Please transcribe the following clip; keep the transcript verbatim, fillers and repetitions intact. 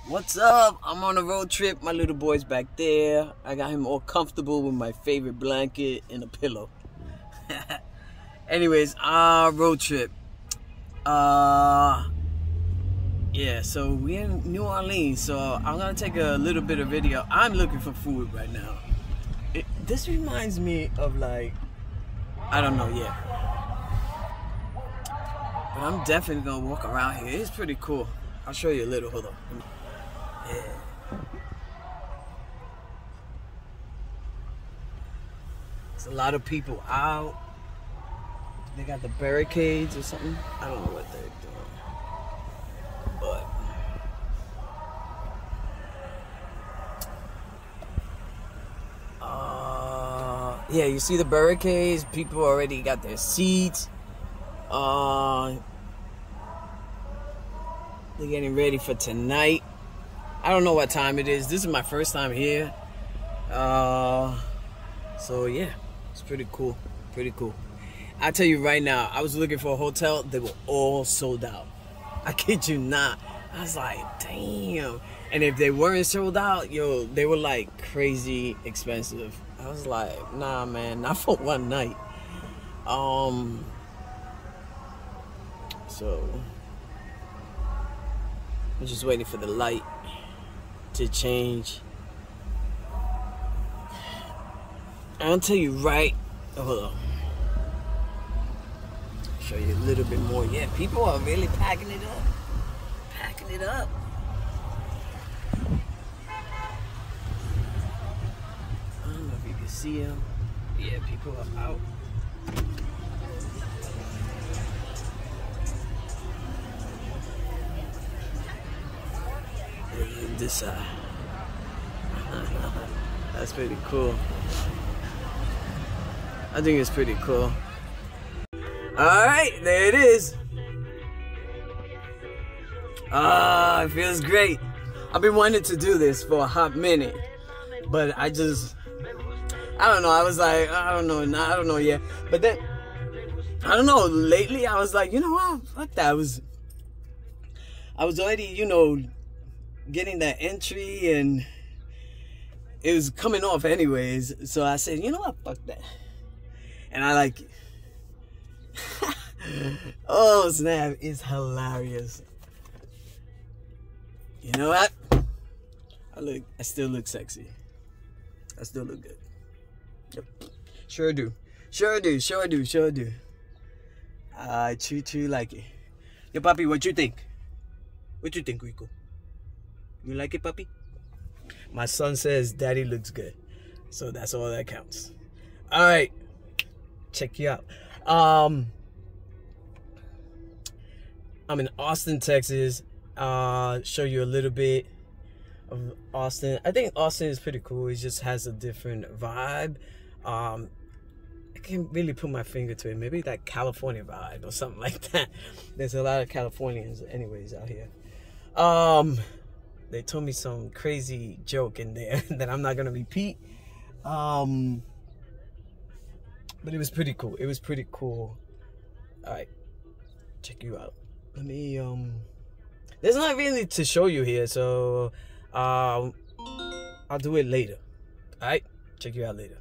What's up? I'm on a road trip. My little boy's back there. I got him all comfortable with my favorite blanket and a pillow. Anyways, uh, road trip. Uh, yeah, so we're in New Orleans, so I'm gonna take a little bit of video. I'm looking for food right now. It, this reminds me of like, I don't know yet. But I'm definitely gonna walk around here. It's pretty cool. I'll show you a little, hold on. Yeah. There's a lot of people out. They got the barricades or something. I don't know what they're doing. But uh yeah, you see the barricades, people already got their seats. Uh they're getting ready for tonight. I don't know what time it is. This is my first time here. Uh, so yeah, it's pretty cool. Pretty cool. I tell you right now, I was looking for a hotel. They were all sold out. I kid you not. I was like, damn. And if they weren't sold out, yo, they were like crazy expensive. I was like, nah, man, not for one night. Um. So I'm just waiting for the light to change. I'll tell you right. Oh, hold on. Show you a little bit more. Yeah, people are really packing it up. Packing it up. I don't know if you can see them. Yeah, people are out. This side. That's pretty cool. I think it's pretty cool. Alright, there it is. Ah, it feels great. I've been wanting to do this for a hot minute, but I just, I don't know. I was like, I don't know, I don't know yet. But then, I don't know. Lately, I was like, you know what? Fuck that. I was, I was already, you know, getting that entry, and it was coming off anyways. So I said, you know what? Fuck that. And I like it. Oh snap, it's hilarious. You know what? I look, I still look sexy. I still look good. Yep. Sure do. Sure do. Sure do. Sure do. I true true like it. Yo, papi, what you think? What you think, Rico? You like it, puppy? My son says daddy looks good. So that's all that counts. Alright. Check you out. Um I'm in Austin, Texas. Uh show you a little bit of Austin. I think Austin is pretty cool. It just has a different vibe. Um I can't really put my finger to it. Maybe that California vibe or something like that. There's a lot of Californians anyways out here. Um They told me some crazy joke in there that I'm not gonna repeat. Um, but it was pretty cool. It was pretty cool. All right, check you out. Let me. Um, there's not really to show you here, so um, I'll do it later. All right, check you out later.